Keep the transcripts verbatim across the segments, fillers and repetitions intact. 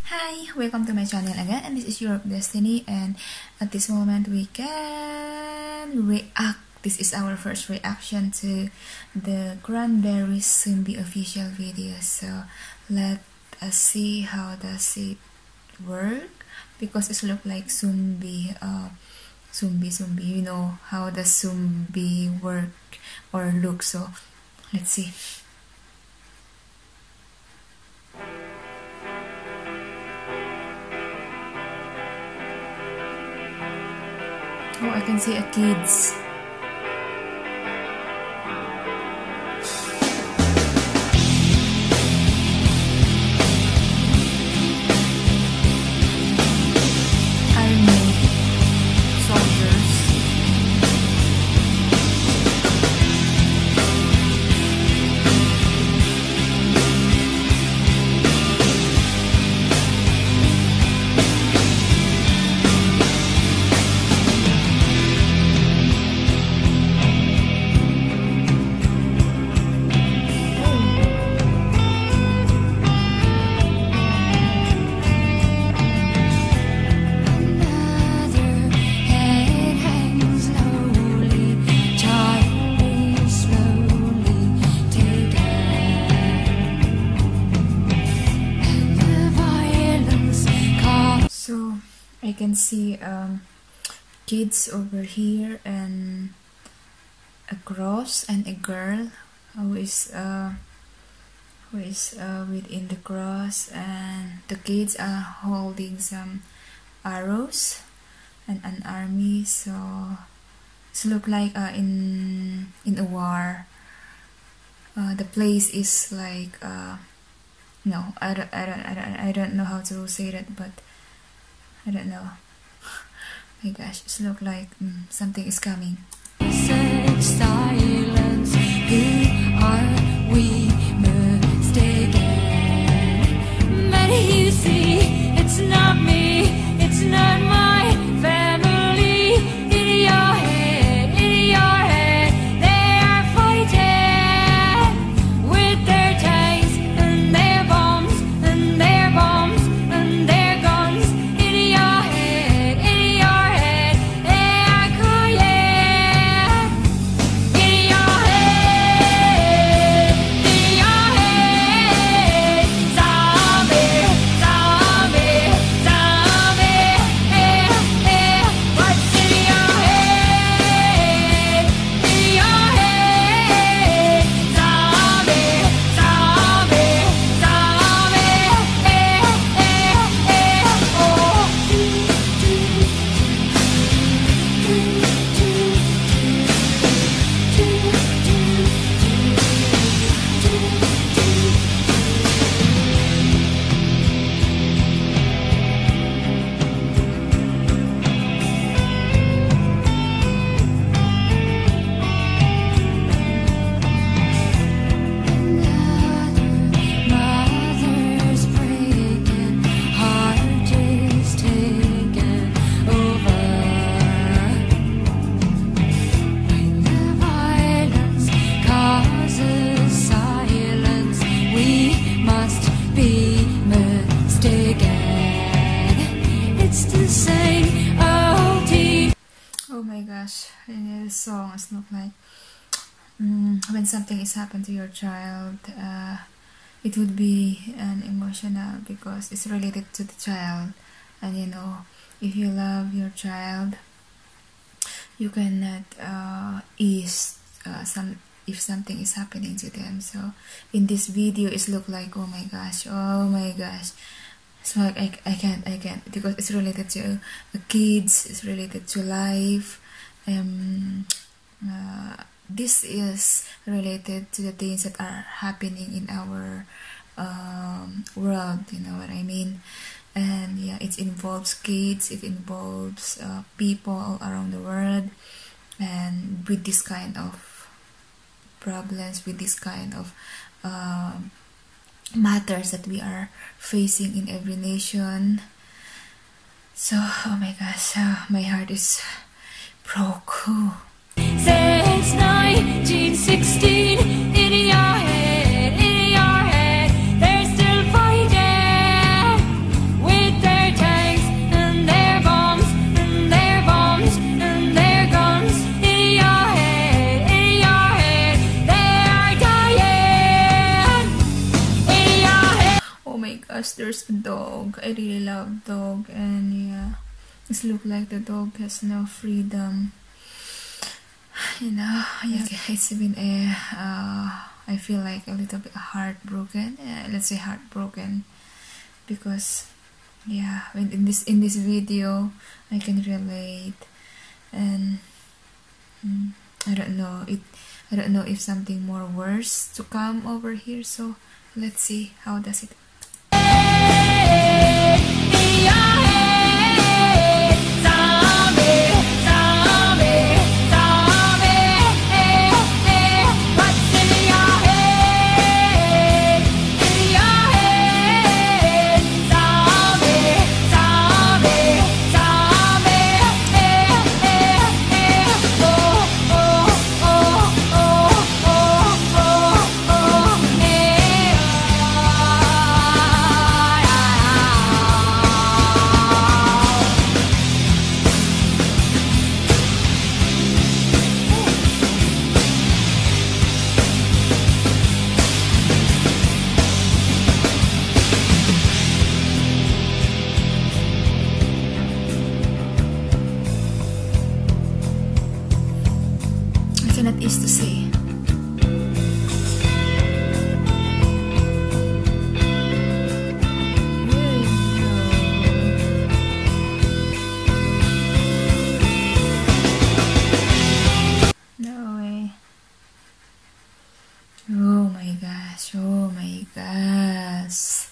Hi, welcome to my channel again, and this is Europe Destiny, and at this moment we can react. This is our first reaction to the Cranberries Zumbi official video, so let us see how does it work, because it look like Zumbi, uh, Zumbi, Zumbi, you know how does Zumbi work or look, so let's see. Oh, I can see a kids. Army soldiers. I can see um, kids over here and a cross and a girl who is uh, who is uh, within the cross, and the kids are holding some arrows and an army. So it look like uh, in in a war. Uh, the place is like uh, no, I don't, I don't, I don't, I don't know how to say that, but I don't know. My gosh, it looks like mm, something is coming. Silence, who are we mistaken? But you see, it's not me, it's not my family. In your head, in your head, they are fighting with their tanks and their bombs and their bombs and their guns. Oh my gosh, in this song it's not like mm, when something is happened to your child, uh, it would be an emotional because it's related to the child, and you know, if you love your child, you cannot uh, ease uh, some if something is happening to them. So in this video, it look like, oh my gosh, oh my gosh. So I, I, I can't, I can't, because it's related to the kids, it's related to life. Um, uh, this is related to the things that are happening in our um, world, you know what I mean? And yeah, it involves kids, it involves uh, people all around the world, and with this kind of problems, with this kind of um, matters that we are facing in every nation. So oh my gosh, uh, my heart is broke. Oh. Since nineteen sixteen, in your head, in your head, they're still fighting there's a dog. I really love dog, and yeah, it looks like the dog has no freedom. You know, yeah, it's been a, uh, I feel like a little bit heartbroken. Uh, let's say heartbroken, because yeah, when in this in this video, I can relate, and mm, I don't know it. I don't know if something more worse to come over here. So let's see how does it. Cannot is to say. No way. Oh my gosh. Oh my gosh.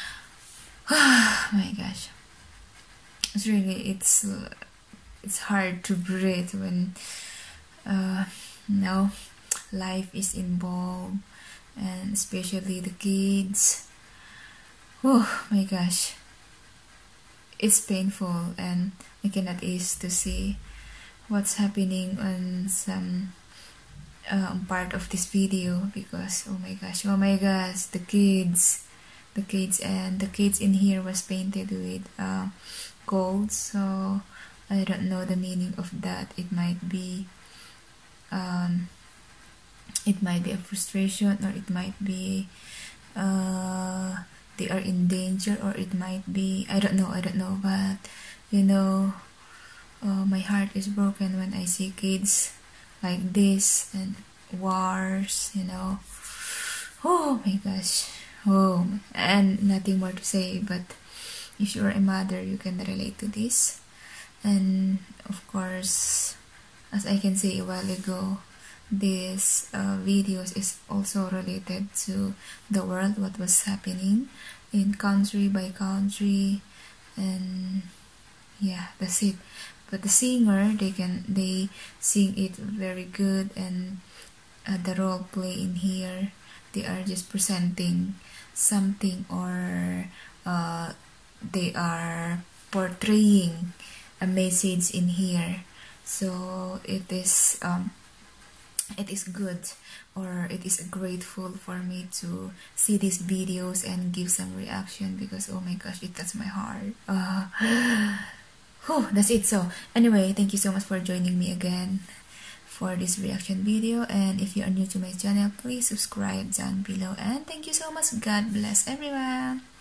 Oh my gosh. It's really it's it's hard to breathe when uh no life is involved, and especially the kids. Oh my gosh, it's painful, and I cannot ease to see what's happening on some uh, part of this video, because oh my gosh, oh my gosh, the kids the kids and the kids in here was painted with uh, gold, so I don't know the meaning of that. It might be Um, it might be a frustration, or it might be uh, they are in danger, or it might be I don't know I don't know but you know, uh, my heart is broken when I see kids like this and wars, you know. Oh my gosh. Oh, and nothing more to say, but if you're a mother, you can relate to this. And of course, as I can say a while ago, this uh, videos is also related to the world, what was happening in country by country, and yeah, that's it. But the singer, they can they sing it very good, and uh, the role play in here, they are just presenting something, or uh, they are portraying a message in here. So it is um, it is good, or it is grateful for me to see these videos and give some reaction, because oh my gosh, it touched my heart. Uh, whew, that's it. So anyway, thank you so much for joining me again for this reaction video, and if you are new to my channel, please subscribe down below, and thank you so much. God bless everyone.